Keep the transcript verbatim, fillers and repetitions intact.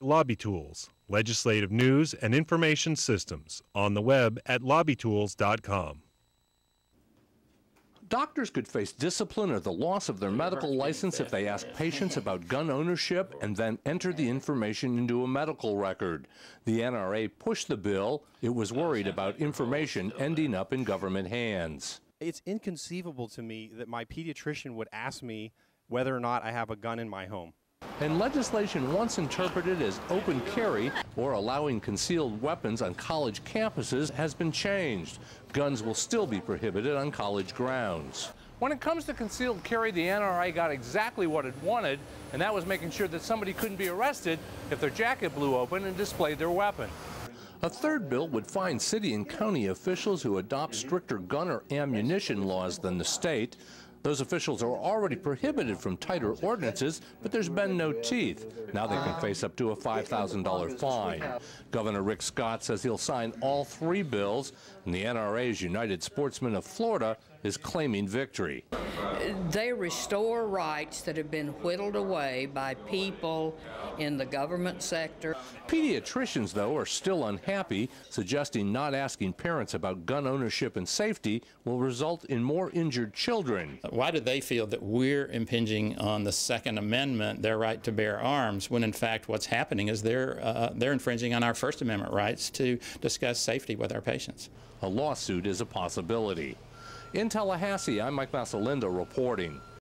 Lobby Tools, legislative news and information systems, on the web at lobby tools dot com. Doctors could face discipline or the loss of their medical license if they ask patients about gun ownership and then enter the information into a medical record. The N R A pushed the bill. It was worried about information ending up in government hands. It's inconceivable to me that my pediatrician would ask me whether or not I have a gun in my home. And legislation once interpreted as open carry or allowing concealed weapons on college campuses has been changed. Guns will still be prohibited on college grounds. When it comes to concealed carry, the N R A got exactly what it wanted, and that was making sure that somebody couldn't be arrested if their jacket blew open and displayed their weapon. A third bill would fine city and county officials who adopt stricter gun or ammunition laws than the state. Those officials are already prohibited from tighter ordinances, but there's been no teeth. Now they can face up to a five thousand dollar fine. Governor Rick Scott says he'll sign all three bills, and the N R A's United Sportsmen of Florida is claiming victory. They restore rights that have been whittled away by people in the government sector. Pediatricians, though, are still unhappy, suggesting not asking parents about gun ownership and safety will result in more injured children. Why do they feel that we're impinging on the Second Amendment, their right to bear arms, when in fact what's happening is they're, uh, they're infringing on our First Amendment rights to discuss safety with our patients? A lawsuit is a possibility. In Tallahassee, I'm Mike Massalindo reporting.